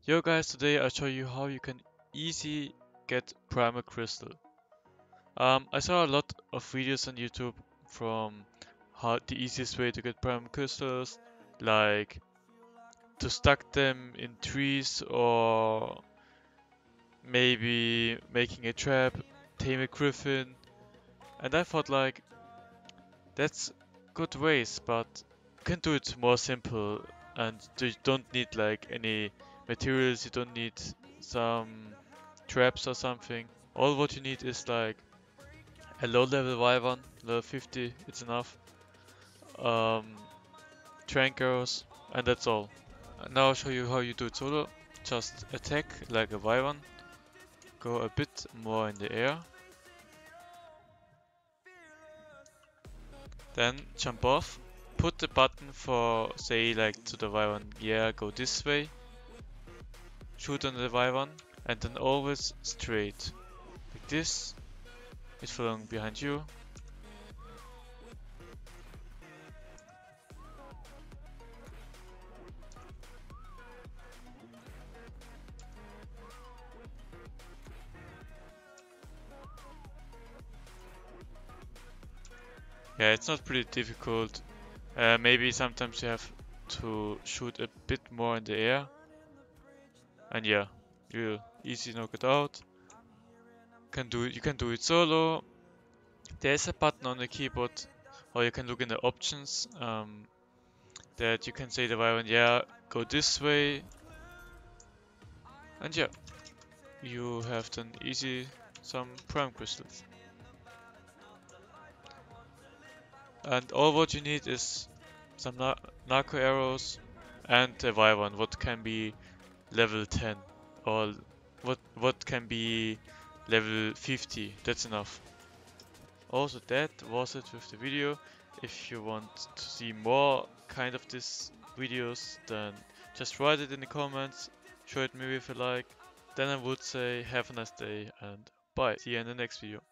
Yo guys, today I'll show you how you can easy get primal crystal. I saw a lot of videos on YouTube from how the easiest way to get primal crystals, like to stack them in trees or maybe making a trap, tame a griffin, and I thought like that's good ways, but you can do it more simple and you don't need like any materials, you don't need some traps or something. All what you need is like a low level Wyvern, level 50, it's enough. Um, Trank arrows, and that's all. Now I'll show you how you do it solo. Just attack like a Wyvern, go a bit more in the air, then jump off, put the button for say like to the Wyvern, yeah, go this way, shoot on the Wyvern, and then always straight. Like this, it's following behind you. Yeah, it's not pretty difficult. Maybe sometimes you have to shoot a bit more in the air. And yeah, you easy knock it out. You can do it solo. There's a button on the keyboard, or you can look in the options that you can say the Wyvern, yeah, go this way. And yeah, you have done easy some prime crystals. And all what you need is some narco arrows and a Wyvern, what can be level 10 or what can be level 50. That's enough. Also, that was it with the video. If you want to see more kind of this videos, then just write it in the comments, show it me if you like. Then I would say have a nice day and bye. See you in the next video.